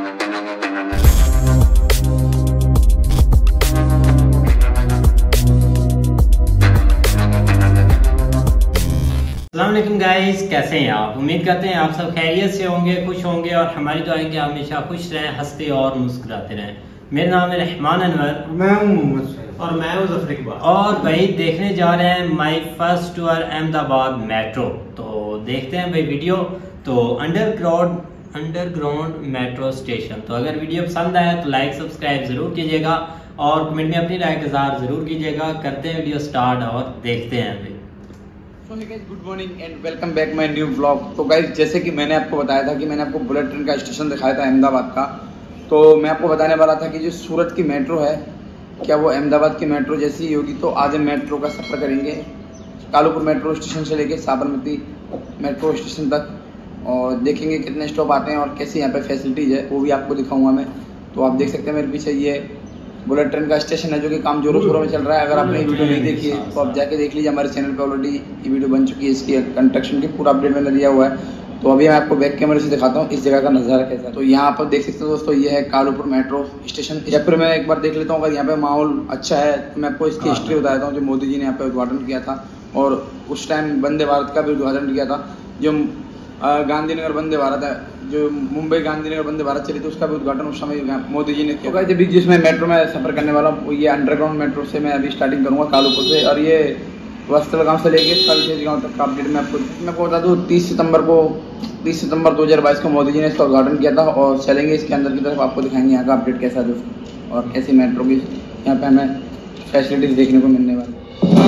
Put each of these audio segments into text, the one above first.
अस्सलामुअलैकुम गाइस, कैसे हैं आप? उम्मीद करते हैं आप सब खैरियत से होंगे, खुश होंगे और हमारी दुआ है कि आप हमेशा खुश रहें, हंसते और मुस्कुराते रहें। मेरा नाम है रहमान अनवर, मैं हूं मोहम्मद सैयद और मैं हूं ज़फर इकबाल। और भाई देखने जा रहे हैं my first tour Ahmedabad metro. तो देखते हैं भाई वीडियो। तो अंडरग्राउंड मेट्रो स्टेशन। तो अगर वीडियो पसंद आया तो लाइक सब्सक्राइब जरूर कीजिएगा और कमेंट में अपनी राय का इज़हार जरूर कीजिएगा। करते हैं वीडियो स्टार्ट और देखते हैं भाई। Good morning and welcome back my new vlog. तो गाइस, जैसे कि मैंने आपको बताया था कि मैंने आपको बुलेट ट्रेन का स्टेशन दिखाया था अहमदाबाद का, तो मैं आपको बताने वाला था कि जो सूरत की मेट्रो है, क्या वो अहमदाबाद की मेट्रो जैसी ही होगी। तो आज हम मेट्रो का सफ़र करेंगे कालूपुर मेट्रो स्टेशन से लेके साबरमती मेट्रो स्टेशन तक, और देखेंगे कितने स्टॉप आते हैं और कैसी यहाँ पे फैसिलिटीज़ है, वो भी आपको दिखाऊंगा मैं। तो आप देख सकते हैं मेरे पीछे ये बुलेट ट्रेन का स्टेशन है, जो कि काम जोरों शोरों में चल रहा है। अगर आपने ये वीडियो नहीं देखी है तो आप जाके देख लीजिए, हमारे चैनल पे ऑलरेडी ये वीडियो बन चुकी है। इसकी कंस्ट्रक्शन की पूरा अपडेट मैंने दिया हुआ है। तो अभी मैं आपको बैक कैमरे से दिखाता हूँ इस जगह का नज़ारा कैसा है। तो यहाँ पर देख सकते हो दोस्तों, ये है कालूपुर मेट्रो स्टेशन। या फिर मैं एक बार देख लेता हूँ, अगर यहाँ पे माहौल अच्छा है तो मैं आपको इसकी हिस्ट्री बता देता हूँ। जो मोदी जी ने यहाँ पे उद्घाटन किया था, और उस टाइम वंदे भारत का भी उद्घाटन किया था। जो गांधीनगर वंदे भारत है, जो मुंबई गांधीनगर वंदे भारत चली थी, उसका भी उद्घाटन उस समय मोदी जी ने किया। तो जब जिसमें मेट्रो में सफर करने वाला हूँ, ये अंडरग्राउंड मेट्रो से मैं अभी स्टार्टिंग करूँगा कालूपुर से, और ये वस्त्र गाँव से लेके कलशेज गाँव तक का अपडेट मैं आपको बता दूँ। 30 सितंबर 2022 को मोदी जी ने इसका उद्घाटन किया था, और चलेंगे इसके अंदर की तरफ, आपको दिखाएंगे यहाँ का अपडेट कैसा है और कैसी मेट्रो की यहाँ पे हमें फैसिलिटीज देखने को मिलने वाली।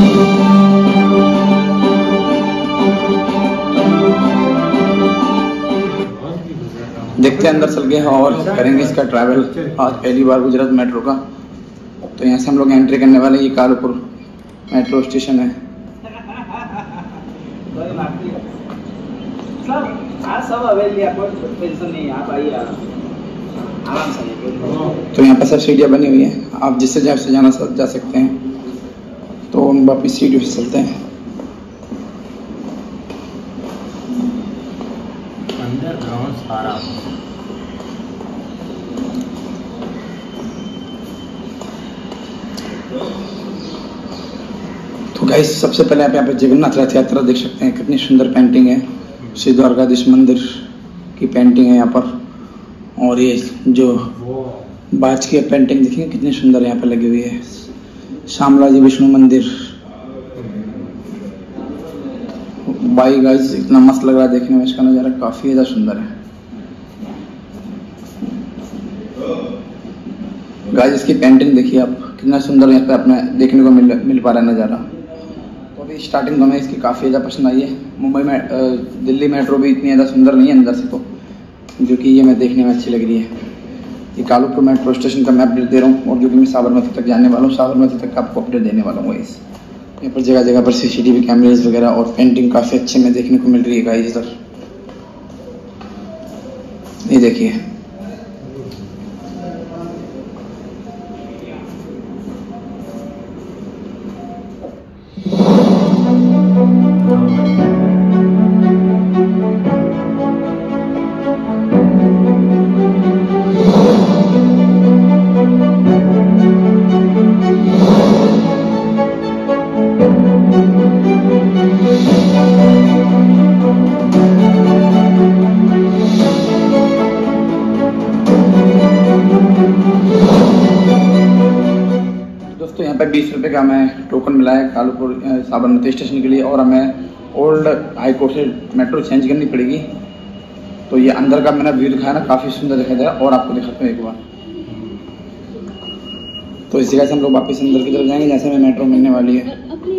देखते हैं अंदर चल के और करेंगे इसका ट्रैवल। आज पहली बार गुजरात मेट्रो का। तो यहाँ से हम लोग एंट्री करने वाले। ये कालूपुर मेट्रो स्टेशन है। तो यहाँ पर सब सीढ़ियाँ बनी हुई है, आप जिससे जहाँ से जाना जा सकते हैं। तो हम वापिस सीढ़ियों से चलते हैं। अंडरग्राउंड सारा तो गाइस, सबसे पहले आप यहाँ पे जगन्नाथ रथ यात्रा देख सकते हैं। कितनी सुंदर पेंटिंग है, श्री द्वारकाधीश मंदिर की पेंटिंग है यहाँ पर। और ये जो बाज की पेंटिंग देखिए कितनी सुंदर यहाँ पे लगी हुई है। श्यामला जी विष्णु मंदिर। भाई गाइस, इतना मस्त लग रहा है देखने में, इसका नज़ारा काफी ज्यादा सुंदर है। गाइस, इसकी पेंटिंग देखिए आप, कितना सुंदर यहाँ पे अपने देखने को मिल पा रहा है नज़ारा। तो अभी स्टार्टिंग तो हमें इसकी काफ़ी ज़्यादा पसंद आई है। मुंबई में दिल्ली मेट्रो भी इतनी ज़्यादा सुंदर नहीं है अंदर से, तो जो कि ये मैं देखने में अच्छी लग रही है। ये कालूपुर मेट्रो स्टेशन का मैं अपडेट दे रहा हूँ, और जो कि मैं साबरमती तक जाने वाला हूँ। साबरमती तक आपको अपडेट देने वाला हूँ। इस यहाँ पर जगह जगह पर CCTV कैमरेज वगैरह और पेंटिंग काफ़ी अच्छे में देखने को मिल रही है गाइस। इधर ये देखिए, दोस्तों यहाँ पे 20 रुपये का हमें टोकन मिला है कालूपुर साबरमती स्टेशन के लिए, और हमें ओल्ड हाई कोर्ट से मेट्रो चेंज करनी पड़ेगी। तो ये अंदर का मैंने व्यू दिखाया ना, काफ़ी सुंदर दिखाई दे रहा है, और आपको दिखाता हूँ एक बार। तो इस जगह से हम लोग वापस अंदर की तरफ जाएंगे, जैसे हमें मेट्रो मिलने वाली है।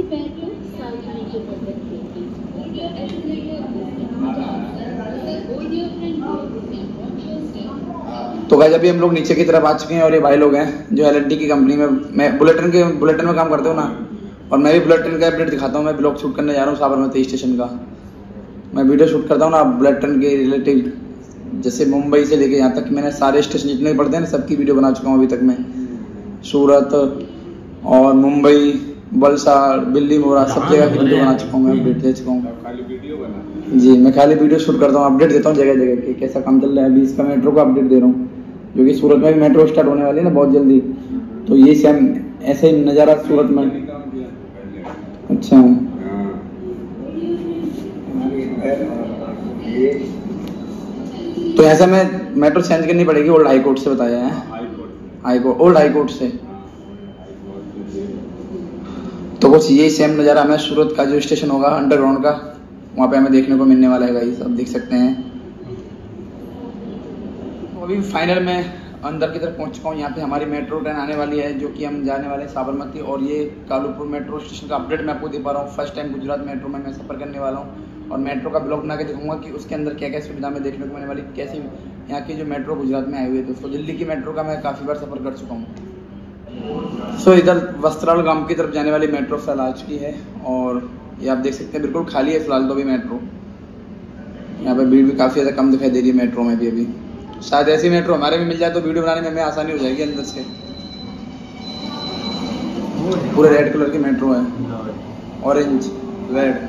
तो गाइस, अभी हम लोग नीचे की तरफ आ चुके हैं, और ये भाई लोग हैं जो L&T की कंपनी में, मैं बुलेट ट्रेन में काम करते हूँ ना, और मैं भी बुलेट ट्रेन का अपडेट दिखाता हूँ। मैं ब्लॉग शूट करने जा रहा हूँ साबरमती स्टेशन का। मैं वीडियो शूट करता हूँ ना बुलेट ट्रेन के रिलेटिव, जैसे मुंबई से लेके यहाँ तक मैंने सारे स्टेशन जितने पड़ते हैं ना, सबकी वीडियो बना चुका हूँ अभी तक मैं। सूरत और मुंबई, वलसाड़, दिल्ली, मोरा, सब जगह की वीडियो बना चुका हूँ मैं, अपडेट दे चुका हूँ। खाली वीडियो बना? जी, मैं खाली वीडियो शूट करता हूँ, अपडेट देता हूँ जगह जगह के कैसा काम चल रहा है। अभी इसका मेट्रो का अपडेट दे रहा हूँ। जो कि सूरत में भी मेट्रो स्टार्ट होने वाली है ना बहुत जल्दी, तो ये सेम ऐसे ही नज़ारा सूरत में। अच्छा, तो ऐसे में मेट्रो चेंज करनी पड़ेगी ओल्ड हाई कोर्ट से, बताया है high court, old high court से। तो कुछ यही सेम नज़ारा हमें सूरत का जो स्टेशन होगा अंडरग्राउंड का, वहाँ पे हमें देखने को मिलने वाला है गाइस, आप देख सकते हैं। तो अभी फाइनल में अंदर की तरफ पहुँच चुका हूँ। यहाँ पे हमारी मेट्रो ट्रेन आने वाली है, जो कि हम जाने वाले हैं साबरमती, और ये कालूपुर मेट्रो स्टेशन का अपडेट मैं आपको दे पा रहा हूँ। फर्स्ट टाइम गुजरात मेट्रो में मैं सफ़र करने वाला हूँ, और मेट्रो का ब्लॉग बना के दिखाऊंगा कि उसके अंदर क्या क्या सुविधा में देखने को मिलने वाली, कैसी यहाँ की जो मेट्रो गुजरात में आई हुई है। दोस्तों दिल्ली की मेट्रो का मैं काफ़ी बार सफ़र कर चुका हूँ। सो इधर वस्त्राल गांव की तरफ जाने वाली मेट्रो फिलहाल आ चुकी है, और ये आप देख सकते हैं बिल्कुल खाली है फिलहाल तो भी मेट्रो। यहाँ पे भीड़ भी काफ़ी ज़्यादा कम दिखाई दे रही है मेट्रो में भी। अभी शायद ऐसी मेट्रो हमारे भी मिल जाए तो वीडियो बनाने में हमें आसानी हो जाएगी। अंदर से पूरे रेड कलर की मेट्रो है, ऑरेंज रेड।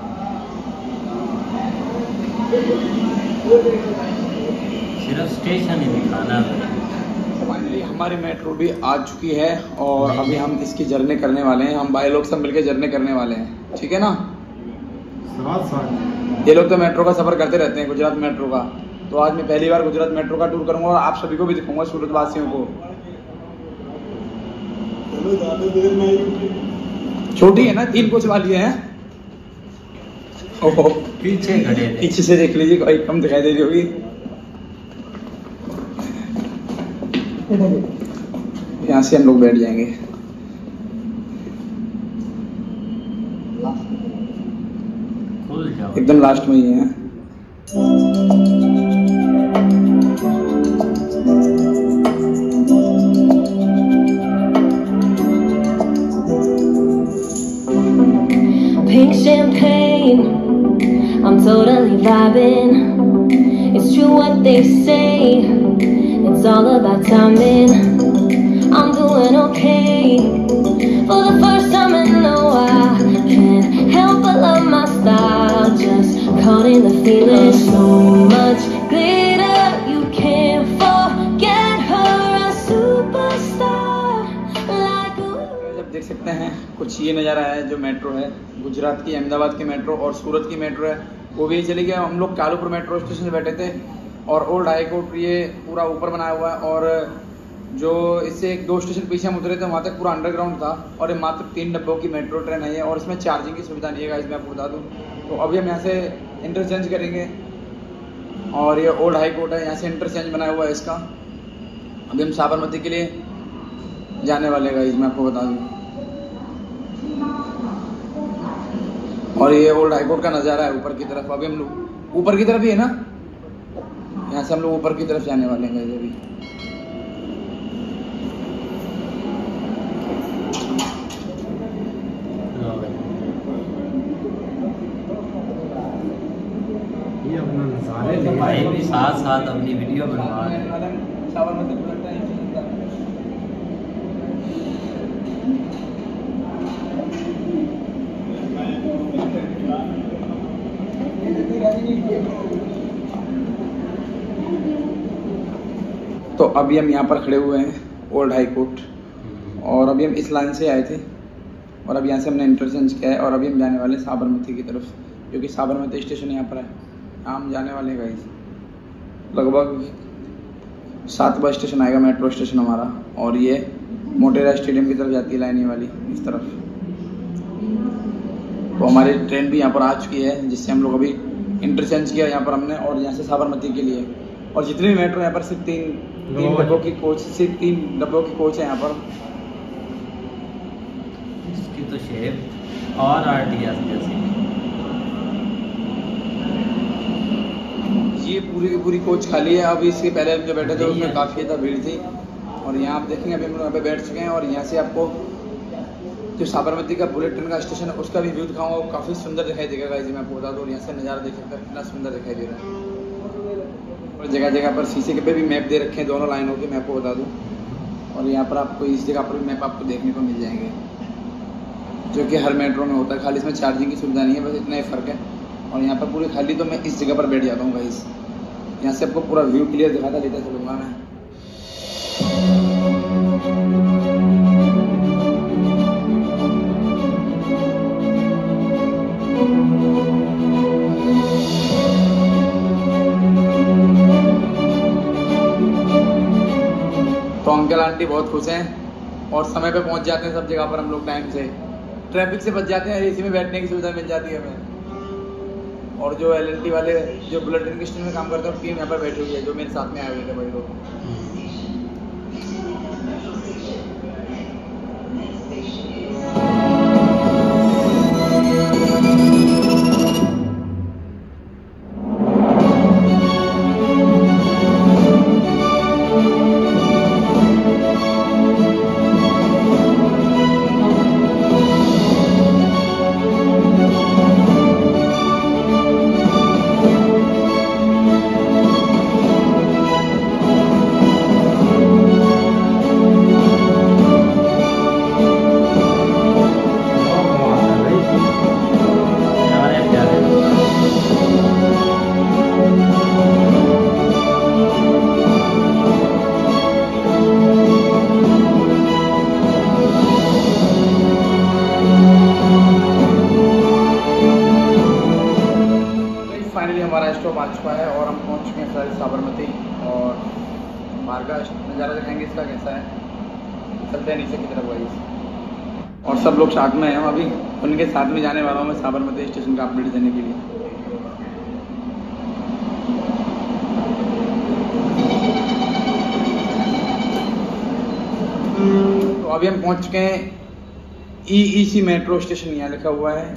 सिर्फ स्टेशन ही दिखाना है। फाइनली हमारी मेट्रो भी आ चुकी है, और अभी हम इसकी जर्नी करने वाले हैं। हम भाई लोग सब मिलकर जर्नी करने वाले हैं, ठीक है ना। ये लोग तो मेट्रो का सफर करते रहते हैं, गुजरात मेट्रो का। तो आज मैं पहली बार गुजरात मेट्रो का टूर करूंगा, और आप सभी को भी दिखाऊंगा, सूरत वासियों को। छोटी है ना, 3 कोच वाली है। पीछे खड़े थे, पीछे से देख लीजिए, कोई कम दिखाई दे रही होगी। यहाँ से हम लोग बैठ जाएंगे। एकदम लास्ट में ही है। Pink champagne, I'm totally vibing. It's true what they say, it's all about timing. I'm doing okay. For the first time in a while, can't help but love my style. Just caught in the feeling, so much glitter, you can't forget her, a superstar like जब देख सकते हैं कुछ ये नज़ारा है जो metro है गुजरात की, अहमदाबाद की मेट्रो और सूरत की मेट्रो है, वो भी चली गया। हम लोग कालूपुर मेट्रो स्टेशन से बैठे थे, और ओल्ड हाई कोर्ट ये पूरा ऊपर बनाया हुआ है, और जो इससे 2 स्टेशन पीछे हम उतरे थे वहाँ तक पूरा अंडरग्राउंड था। और ये मात्र 3 डब्बों की मेट्रो ट्रेन है, और इसमें चार्जिंग की सुविधा नहीं है गाइस, मैं आपको बता दूँ। तो अभी हम यहाँ से इंटरचेंज करेंगे, और ये ओल्ड हाई कोर्ट है, यहाँ से इंटरचेंज बनाया हुआ है इसका। अभी हम साबरमती के लिए जाने वाले गाइस, मैं आपको बता दूँ। और ये ओल्ड हाई कोर्ट का नज़ारा है ऊपर की तरफ। अभी हम लोग ऊपर की तरफ ही है ना, यहाँ से हम लोग ऊपर की तरफ जाने वाले हैं गाइस अभी। ये अपना नज़ारे भाई भी साथ साथ अपनी वीडियो बनवा रहे हैं। तो अभी हम यहाँ पर खड़े हुए हैं ओल्ड हाई कोर्ट, और अभी हम इस लाइन से आए थे, और अभी यहाँ से हमने इंटरचेंज किया है, और अभी हम जाने वाले साबरमती की तरफ, क्योंकि साबरमती स्टेशन यहाँ पर है। यहाँ हम जाने वाले हैं गाइस, लगभग 7 बजे स्टेशन आएगा मेट्रो स्टेशन हमारा, और ये मोटेरा स्टेडियम की तरफ जाती है लाइन वाली इस तरफ। तो हमारी ट्रेन भी यहाँ पर आ चुकी है, जिससे हम लोग अभी इंटरचेंज किया यहाँ पर हमने, और यहाँ से साबरमती के लिए। और जितनी भी मेट्रो यहाँ पर सिर्फ 3 डब्बों की कोच, सिर्फ 3 डब्बों की कोच है यहाँ पर। इसकी तो शेप और आरटीएस जैसी। ये पूरी की पूरी कोच खाली है। अभी इसके पहले हम जो बैठे थे उसमें काफ़ी ज़्यादा भीड़ थी, और यहाँ आप देखेंगे अभी हम लोग यहाँ पे बैठ चुके हैं। और यहाँ से आपको जो साबरमती का बुलेट ट्रेन का स्टेशन है उसका भी व्यू दिखाऊंगा, वो काफ़ी सुंदर दिखाई देगा गाइस। मैं आपको बता दूँ, यहाँ से नज़ारा देख सकते हैं कितना सुंदर दिखाई दे रहा है। और जगह जगह पर शीशे के पे भी मैप दे रखे हैं दोनों लाइनों के, मैं आपको बता दूँ। और यहाँ पर आपको इस जगह पर भी मैप आपको देखने को मिल जाएंगे, जो कि हर मेट्रो में होता है, खाली इसमें चार्जिंग की सुविधा नहीं है, बस इतना ही फ़र्क है। और यहाँ पर पूरी खाली, तो मैं इस जगह पर बैठ जाता हूँ गाइस, यहाँ से आपको पूरा व्यू क्लियर दिखाता लेता चलूँगा मैं। तो अंकल आंटी बहुत खुश हैं और समय पे पहुंच जाते हैं सब जगह पर हम लोग टाइम से, ट्रैफिक से बच जाते हैं, एसी में बैठने की सुविधा मिल जाती है हमें। और जो LNT वाले जो बुलेट ट्रेन के स्टेशन में काम करते हैं टीम यहाँ पर बैठी हुई है, जो मेरे साथ में आए हुए थे भाई लोग। फाइनली हमारा स्टॉप आ चुका है और हम पहुंच चुके हैं साबरमती और बाहर का नज़ारा दिखाएंगे इसका कैसा है। चलते हैं नीचे की तरफ गाइस और सब लोग साथ में हैं। हम अभी उनके साथ में जाने वाला हूँ मैं साबरमती स्टेशन का अपडेट देने के लिए। तो अभी हम पहुंच चुके हैं EEC मेट्रो स्टेशन, यहाँ लिखा हुआ है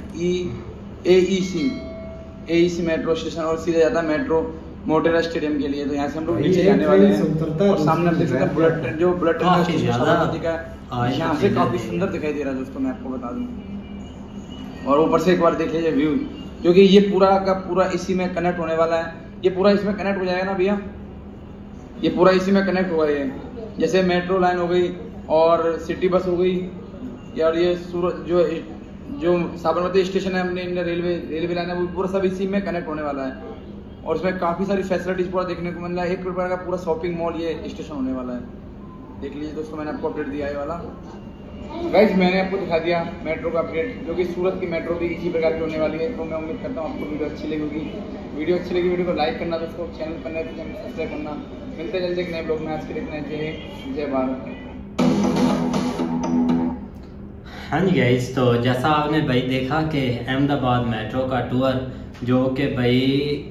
AEC मेट्रो स्टेशन और सीधे जाता है मेट्रो मोटेरा स्टेडियम के लिए। तो यहाँ से हम लोग नीचे जाने वाले हैं और सामने देख सकते हैं बुलेट ट्रेन, जो बुलेट ट्रेन का स्टेशन साबरमती का यहाँ से काफी सुंदर दिखाई दे रहा है दोस्तों, मैं आपको बता दूं। और ऊपर से एक बार देख लीजिए व्यू, जो कि ये पूरा का पूरा इसी में कनेक्ट होने वाला है। ये पूरा इसमें कनेक्ट हो जाएगा ना भैया, ये पूरा इसी में कनेक्ट हुआ है। जैसे मेट्रो लाइन हो गई और सिटी बस हो गई, यार ये सूरत जो साबरमती स्टेशन है अपने इंडिया रेलवे लाइन है, वो पूरा सब इसी में कनेक्ट होने वाला है। और इसमें काफ़ी सारी फैसिलिटीज पूरा देखने को मिल रहा है। एक प्रकार का पूरा शॉपिंग मॉल ये स्टेशन होने वाला है। देख लीजिए दोस्तों, मैंने आपको अपडेट दिया है वाला। गाइस मैंने आपको दिखा दिया मेट्रो का अपडेट, जो कि सूरत की मेट्रो भी इसी प्रकार की होने वाली है। तो मैं उम्मीद करता हूँ आपको वीडियो अच्छी लगी होगी। वीडियो को लाइक करना दोस्तों, चैनल पर नए तो चैनल सब्सक्राइब करना। मिलते जल्दी एक नए ब्लॉग में, आज के लिए इतना ही। जय भारत। हाँ जी गाइस, तो जैसा आपने भाई देखा कि अहमदाबाद मेट्रो का टूर जो कि भाई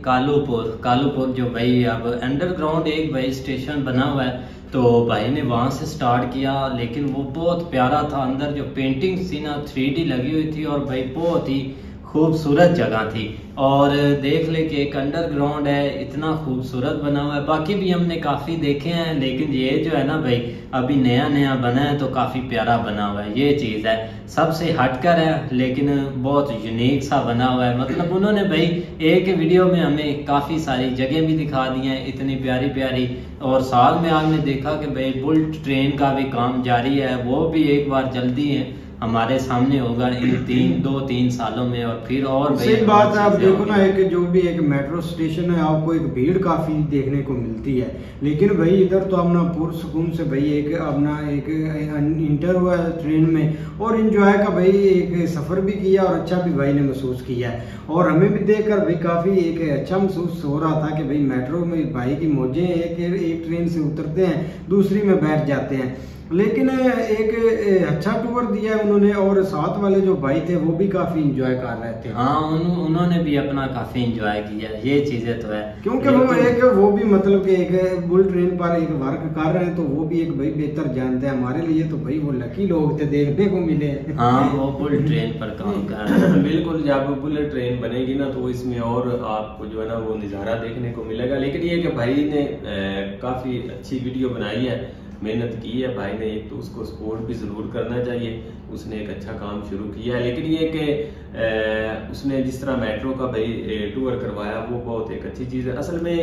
कालूपुर जो भाई अब अंडरग्राउंड एक भाई स्टेशन बना हुआ है, तो भाई ने वहाँ से स्टार्ट किया। लेकिन वो बहुत प्यारा था, अंदर जो पेंटिंग थी ना 3D लगी हुई थी और भाई बहुत ही खूबसूरत जगह थी। और देख ले कि एक अंडरग्राउंड है, इतना खूबसूरत बना हुआ है। बाकी भी हमने काफ़ी देखे हैं, लेकिन ये जो है ना भाई अभी नया बना है तो काफ़ी प्यारा बना हुआ है। ये चीज़ है, सबसे हटकर है लेकिन बहुत यूनिक सा बना हुआ है। मतलब उन्होंने भाई एक वीडियो में हमें काफ़ी सारी जगह भी दिखा दी हैं इतनी प्यारी प्यारी। और साल में आपने देखा कि भाई बुलेट ट्रेन का भी काम जारी है, वो भी एक बार जल्दी है हमारे सामने होगा इन 2-3 सालों में। और फिर और सही बात है, आप देखो ना एक जो भी एक मेट्रो स्टेशन है आपको एक भीड़ काफी देखने को मिलती है, लेकिन भाई इधर तो अपना पुरसकून से भाई एक अपना एक इंटर हुआ है ट्रेन में और एंजॉय का भाई एक सफर भी किया और अच्छा भी भाई ने महसूस किया है। और हमें भी देखकर भाई काफी एक अच्छा महसूस हो रहा था कि भाई मेट्रो में भाई की मौजें एक ट्रेन से उतरते हैं दूसरी में बैठ जाते हैं। लेकिन एक अच्छा टूर दिया है उन्होंने और साथ वाले जो भाई थे वो भी काफी एंजॉय कर रहे थे। हाँ, उन्होंने भी अपना काफी एंजॉय किया, ये चीजें तो है। क्योंकि वो भी मतलब कि एक बुलेट ट्रेन पर एक वर्क कर रहे हैं तो वो भी एक भाई बेहतर जानते हैं। हमारे लिए तो भाई वो लकी लोग थे, देखने को मिले। हाँ, वो बुलेट ट्रेन पर काम कर रहे हैं। बिल्कुल, जब बुलेट ट्रेन बनेगी ना तो इसमें और आपको जो है ना वो नज़ारा देखने को मिलेगा। लेकिन ये कि भाई ने काफी अच्छी वीडियो बनाई है, मेहनत की है भाई ने, एक तो उसको सपोर्ट भी ज़रूर करना चाहिए, उसने एक अच्छा काम शुरू किया है। लेकिन ये कि उसने जिस तरह मेट्रो का भाई टूर करवाया वो बहुत एक अच्छी चीज़ है। असल में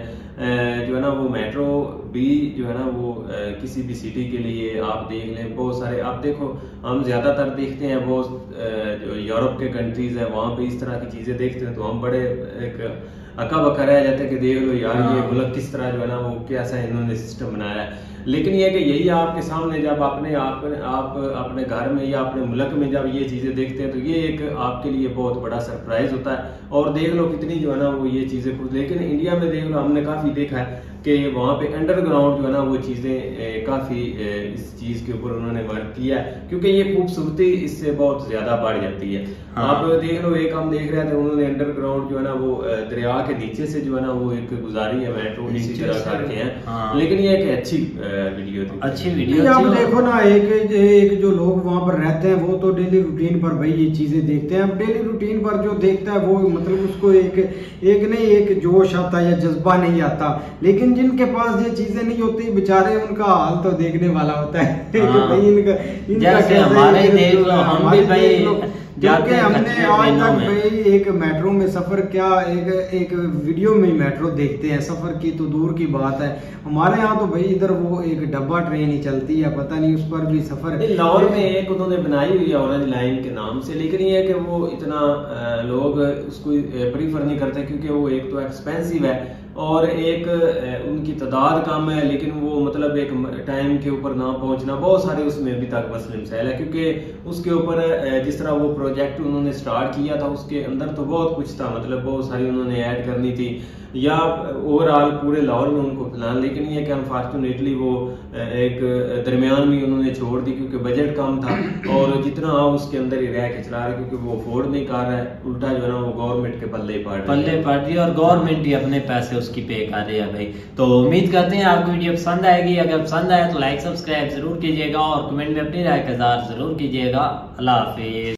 जो है ना वो मेट्रो भी जो है ना वो किसी भी सिटी के लिए आप देख लें, बहुत सारे आप देखो, हम ज़्यादातर देखते हैं वो जो यूरोप के कंट्रीज़ हैं वहाँ पे इस तरह की चीज़ें देखते हैं तो हम बड़े एक अक्का बक्का रह जाते हैं कि देख लो यार ये मुल्क किस तरह जो है ना वो कैसा इन्होंने सिस्टम बनाया है। लेकिन ये कि यही आपके सामने जब आप अपने घर में या अपने मुल्क में जब ये चीज़ें देखते हैं तो ये एक आपके लिए बहुत बड़ा सरप्राइज होता है। और देख लो कितनी जो है ना वो ये चीज़ें कुछ, लेकिन इंडिया में देख लो हमने काफ़ी देखा है कि वहाँ पे अंडरग्राउंड जो है ना वो चीजें काफी इस चीज के ऊपर उन्होंने वर्क किया है, क्योंकि ये खूबसूरती इससे बहुत ज्यादा बढ़ जाती है। हाँ। आप देख लो, एक हम देख रहे थे उन्होंने अंडरग्राउंड जो है ना वो दरिया के नीचे से जो है ना वो एक गुजारी है मेट्रो इसी तरह करके हैं। हाँ। लेकिन ये एक अच्छी वीडियो थी, अच्छी वीडियो आप थी। देखो ना, एक जो लोग वहाँ पर रहते हैं वो तो डेली रूटीन पर भाई ये चीजें देखते हैं। अब डेली रूटीन पर जो देखता है वो मतलब उसको एक जोश आता है या जज्बा नहीं आता, लेकिन जिनके पास ये चीजें नहीं होती बेचारे उनका हाल तो देखने वाला होता है। हाँ। भाई इनका जैसे हमारे देख लो, हम भी भाई क्योंकि हमने आज तक भाई एक मेट्रो में सफर क्या एक वीडियो में मेट्रो देखते हैं, सफर की तो दूर की बात है। हमारे यहाँ तो भाई इधर वो एक डब्बा ट्रेन ही चलती है, पता नहीं उस पर भी सफर। लाहौर में एक उन्होंने बनाई हुई है ऑरेंज लाइन के नाम से, लेकिन ये है कि वो इतना लोग उसको प्रीफर नहीं करते, क्योंकि वो एक तो एक्सपेंसिव है और एक उनकी तादाद कम है, लेकिन वो मतलब एक टाइम के ऊपर ना पहुंचना, बहुत सारे उसमें अभी तक मसले मसाइल है। क्योंकि उसके ऊपर जिस तरह वो प्रोजेक्ट उन्होंने स्टार्ट किया था उसके अंदर तो बहुत कुछ था, मतलब बहुत सारी उन्होंने ऐड करनी थी या ओवरऑल पूरे लाहौर में उनको प्लान, लेकिन ये कि अनफॉर्चुनेटली वो एक दरमियान में उन्होंने छोड़ दी, क्योंकि बजट कम था और जितना उसके अंदर ही रह के चला रहे, क्योंकि वो अफोर्ड नहीं कर रहा है, उल्टा जो है ना वो गवर्नमेंट के पल्ले ही पड़ रही है और गवर्नमेंट ही अपने पैसे उसकी पे कर रही है भाई। तो उम्मीद करते हैं आपको वीडियो पसंद आएगी। अगर पसंद आए तो लाइक सब्सक्राइब जरूर कीजिएगा और कमेंट में अपनी राय का इज़हार जरूर कीजिएगा। अल्लाह हाफिज।